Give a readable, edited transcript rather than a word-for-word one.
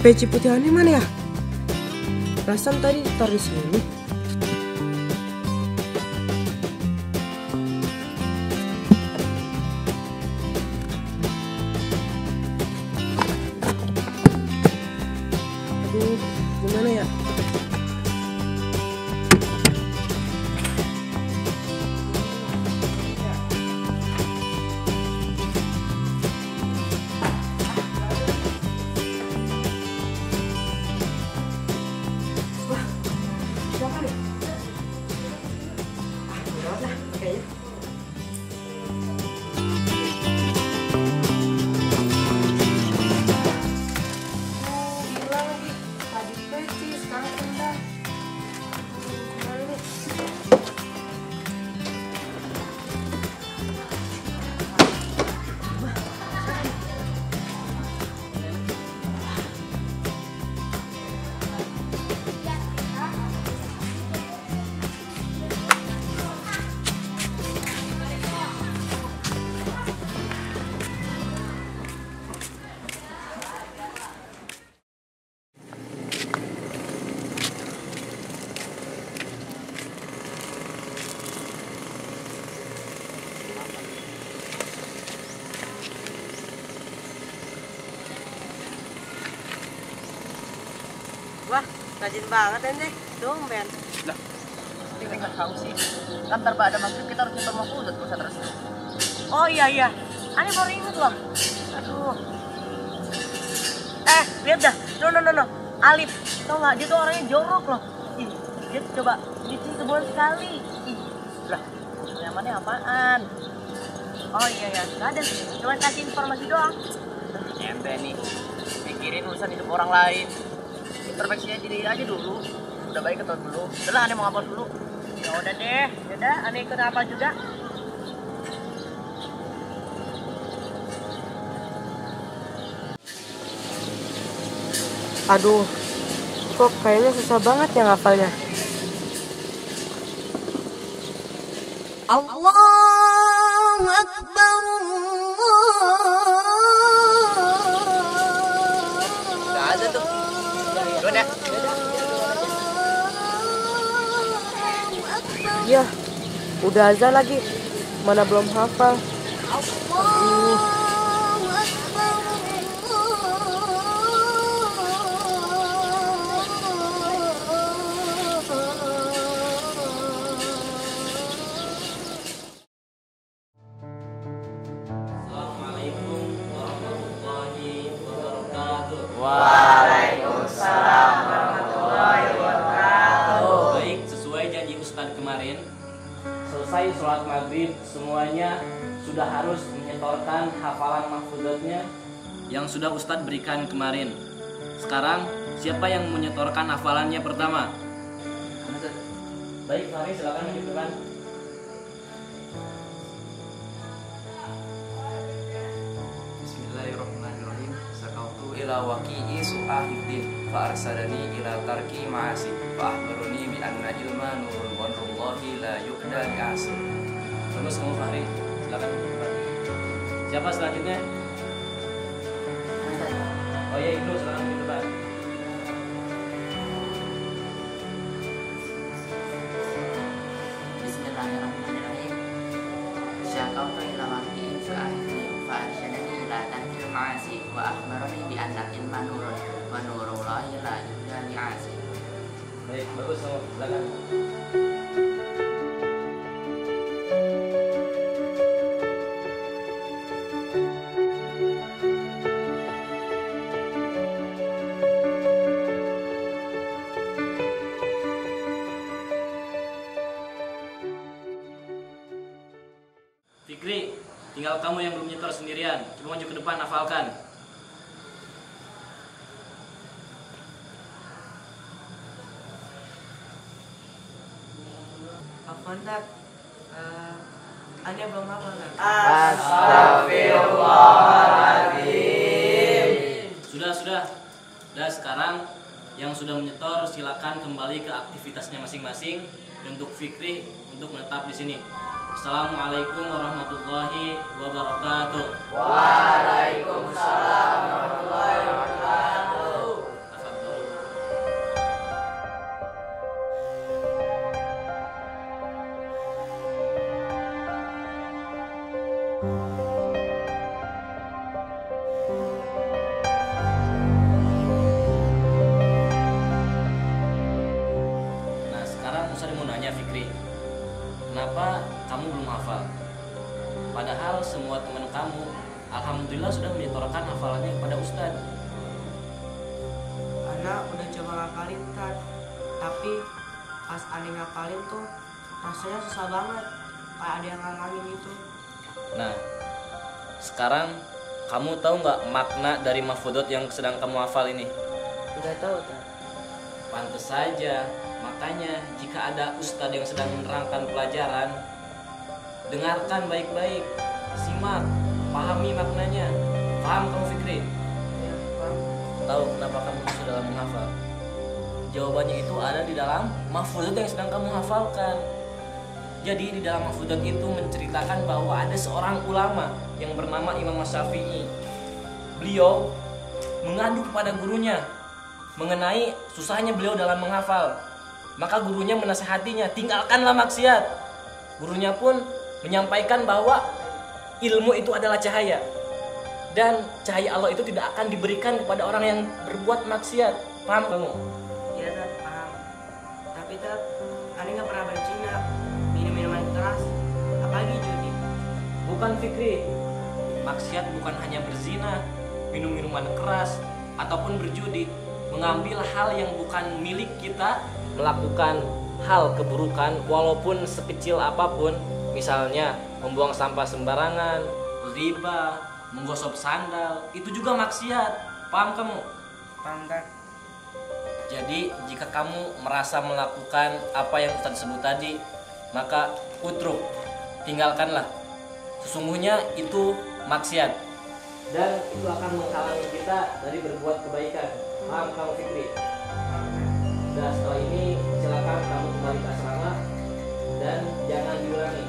peci putihannya mana ya? Perasaan tadi taruh di sini. Aduh, gimana ya? Siapa nih? Udah lah, kayaknya. Hilang lagi. Tadi peci, sekarang rendah. Gimana nih? Wah, rajin banget ente, tumben. Lah, ini nggak tahu sih. Kan ntar ada maghrib kita harus nyetor mau udut Ustaz terus. Oh iya, Ani baru inget loh. Aduh. Lihat dah, no. Alif, tau nggak dia tuh orangnya jorok loh. Ih, dia coba bikin sebulan sekali. Ih, Lah, nyamannya apaan? oh iya, nggak ada sih. Cuma kasih informasi doang. Ente nih, mikirin urusan hidup orang lain. Introspeksinya diri aja dulu. Udah baik ketemu dulu. Udah lah, Ane mau ngapor dulu. Ya udah deh, Ani ikut apa juga. Aduh, kok kayaknya susah banget ya ngafalnya. Allahu Akbar. Udah aja tuh. Udah. Ya, udah azan lagi. Mana belum hafal. Aduh. Assalamualaikum warahmatullahi wabarakatuh. Waalaikumsalam warahmatullahi wabarakatuh. Baik, sesuai janji Ustadz kemarin, selesai sholat maghrib semuanya sudah harus menyetorkan hafalan mahfudzatnya yang sudah Ustadz berikan kemarin. Sekarang siapa yang menyetorkan hafalannya pertama? Baik, mari silakan maju ke depan. Bismillahirrahmanirrahim. Sakautu ila waqi'i su'ahiddin fa arsadani ila tarki ma'asi fa akhbaruni bi anna ilma nurun wa nurullahi la yuqda li asir. Terus kamu Fahri, silakan maju ke depan. Siapa selanjutnya? Oh iya, Ibnu, silakan maju ke depan. Bismillahirrahmanirrahim. Syakautu ila waqi'in su'ahiddin fa arsyadani ila tarkil ma'asi wa akhbarani bi anna ilma nurun wa nurullahi la yuqda li asir. Baik, bagus kamu, silakan. Fikri, tinggal kamu yang belum nyetor sendirian. Coba maju ke depan, hafalkan. Afondak, Ania belum hafal kan? Astagfirullahaladzim. Sudah. Dan sekarang yang sudah menyetor silakan kembali ke aktivitasnya masing-masing. Untuk Fikri untuk menetap di sini. Assalamualaikum warahmatullahi wabarakatuh. Waalaikumsalam warahmatullahi wabarakatuh. Ustadz mau nanya Fikri, kenapa kamu belum hafal? Padahal semua teman kamu alhamdulillah sudah menyetorkan hafalannya kepada Ustadz. Anak udah coba ngapalin Tad, tapi pas Ani ngapalin tuh rasanya susah banget, kayak ada yang ngalangin gitu. Nah, sekarang kamu tahu nggak makna dari mahfudot yang sedang kamu hafal ini? Udah tahu Tad. Pantes saja, makanya jika ada ustadz yang sedang menerangkan pelajaran, dengarkan baik-baik, simak, pahami maknanya. Paham kamu Fikri? Ya, Bang. Tahu kenapa kamu sudah dalam menghafal? Jawabannya itu ada di dalam mahfudot yang sedang kamu hafalkan. Jadi di dalam mahfudot itu menceritakan bahwa ada seorang ulama yang bernama Imam Syafi'i. Beliau mengadu kepada gurunya mengenai susahnya beliau dalam menghafal. Maka gurunya menasehatinya, tinggalkanlah maksiat. Gurunya pun menyampaikan bahwa ilmu itu adalah cahaya, dan cahaya Allah itu tidak akan diberikan kepada orang yang berbuat maksiat. Paham kamu? Iya Tad, paham. Tapi Tad, Ani nggak pernah berzina, minum minuman keras, apalagi judi. Bukan Fikri, maksiat bukan hanya berzina, minum minuman keras, ataupun berjudi. Mengambil hal yang bukan milik kita, melakukan hal keburukan walaupun sekecil apapun, misalnya membuang sampah sembarangan, riba, menggosok sandal, itu juga maksiat. Paham kamu? Paham Tad. Jadi jika kamu merasa melakukan apa yang Ustaz sebut tadi, maka utruk, tinggalkanlah. Sesungguhnya itu maksiat, dan itu akan menghalangi kita dari berbuat kebaikan. Paham kamu Fikri? Dan setelah ini silakan kamu kembali ke asrama dan jangan diulangi.